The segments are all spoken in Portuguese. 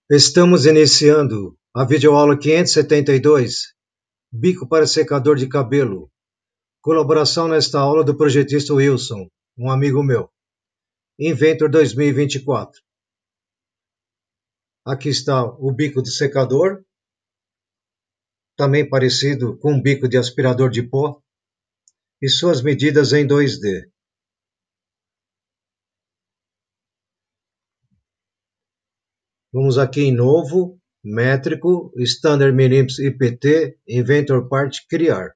Estamos iniciando a videoaula 572, bico para secador de cabelo. Colaboração nesta aula do projetista Wilson, um amigo meu. Inventor 2024. Aqui está o bico do secador, também parecido com um bico de aspirador de pó, e suas medidas em 2D. Vamos aqui em novo, métrico, standard milímetros IPT, inventor part criar.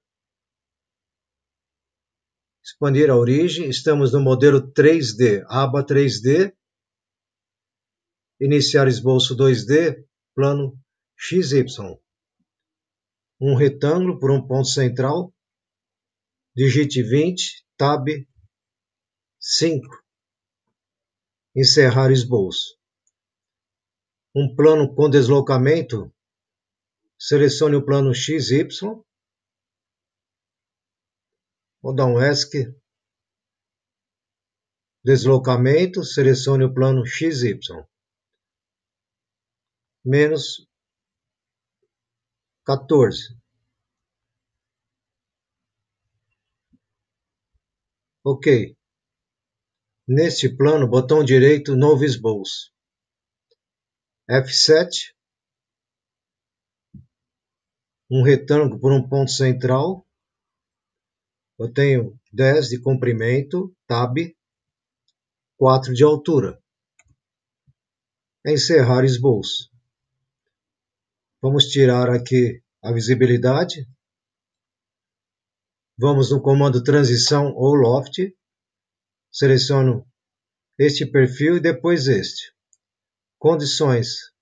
Expandir a origem, estamos no modelo 3D, aba 3D, iniciar esboço 2D, plano XY. Um retângulo por um ponto central, digite 20, tab 5. Encerrar esboço. Um plano com deslocamento, selecione o plano XY, vou dar um ESC, deslocamento, selecione o plano XY, menos 14. Ok. Neste plano, botão direito, novo esboço. F7. Um retângulo por um ponto central. Eu tenho 10 de comprimento, tab, 4 de altura. Encerrar esboço. Vamos tirar aqui a visibilidade. Vamos no comando transição ou loft. Seleciono este perfil e depois este. Condições.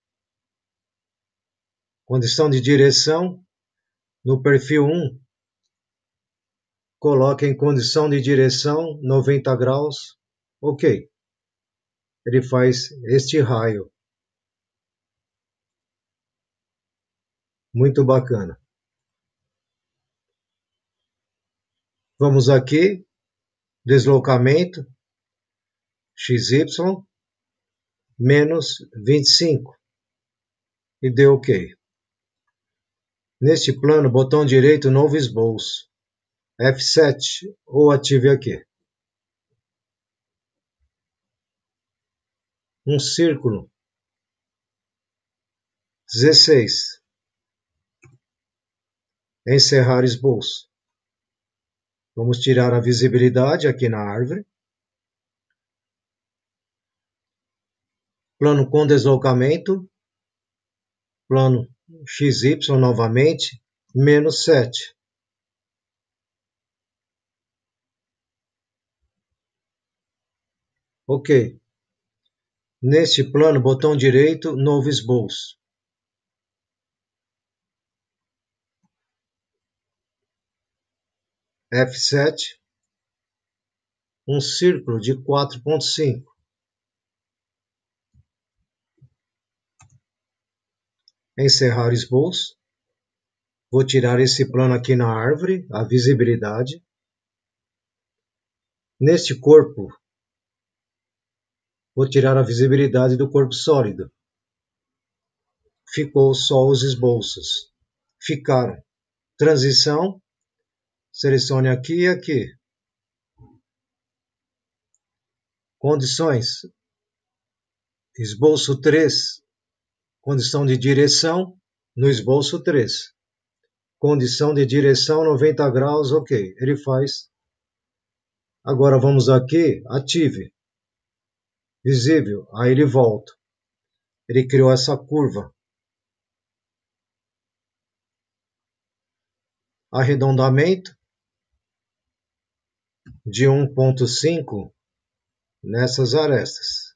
Condição de direção. No perfil 1, coloque em condição de direção 90 graus. Ok. Ele faz este raio. Muito bacana. Vamos aqui, deslocamento, XY, menos 25. E dê OK. Neste plano, botão direito, novo esboço. F7, ou ative aqui. Um círculo. 16. Encerrar esboço. Vamos tirar a visibilidade aqui na árvore. Plano com deslocamento. Plano XY novamente, menos 7. Ok. Neste plano, botão direito, novo esboço. F7. Um círculo de 4,5. Encerrar esboço. Vou tirar esse plano aqui na árvore, a visibilidade. Neste corpo, vou tirar a visibilidade do corpo sólido. Ficou só os esboços. Ficaram. Transição. Selecione aqui e aqui. Condições. Esboço 3. Condição de direção no esboço 3. Condição de direção 90 graus, ok. Ele faz. Agora vamos aqui, ative. Visível, aí ele volta. Ele criou essa curva. Arredondamento de 1,5 nessas arestas.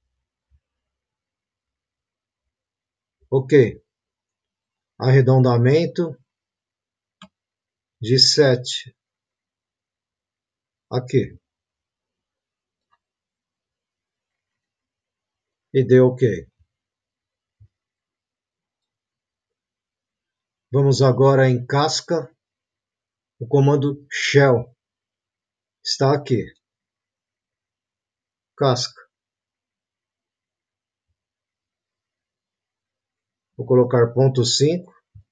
Ok. Arredondamento de 7. Aqui. E deu ok. Vamos agora em casca. O comando shell está aqui. Casca. Vou colocar ponto 5.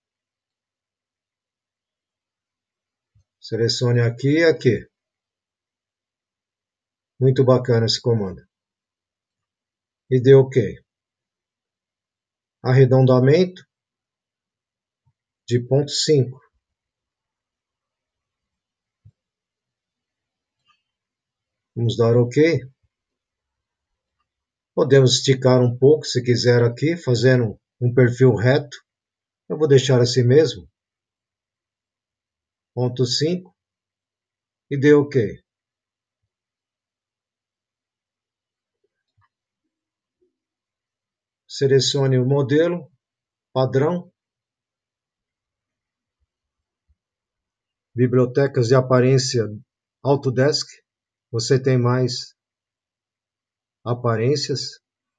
Selecione aqui e aqui. Muito bacana esse comando. E dê OK. Arredondamento de ponto 5. Vamos dar OK. Podemos esticar um pouco se quiser aqui, fazendo um perfil reto. Eu vou deixar assim mesmo. Ponto 5. E dê OK. Selecione o modelo, padrão. Bibliotecas de aparência Autodesk. Você tem mais aparências.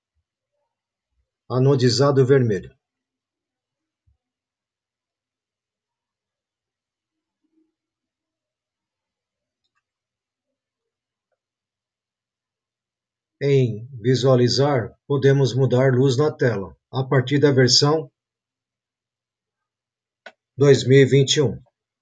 Anodizado vermelho. Em visualizar, podemos mudar luz na tela, a partir da versão 2021.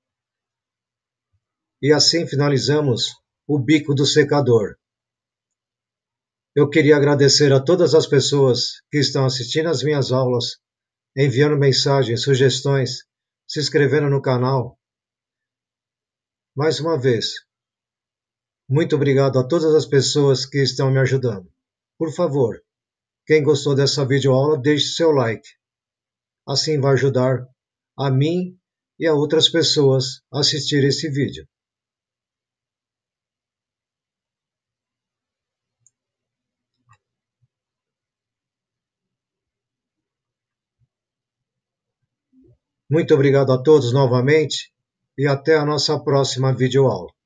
E assim finalizamos o bico do secador. Eu queria agradecer a todas as pessoas que estão assistindo às minhas aulas, enviando mensagens, sugestões, se inscrevendo no canal. Mais uma vez, muito obrigado a todas as pessoas que estão me ajudando. Por favor, quem gostou dessa videoaula, deixe seu like. Assim vai ajudar a mim e a outras pessoas a assistir esse vídeo. Muito obrigado a todos novamente e até a nossa próxima videoaula.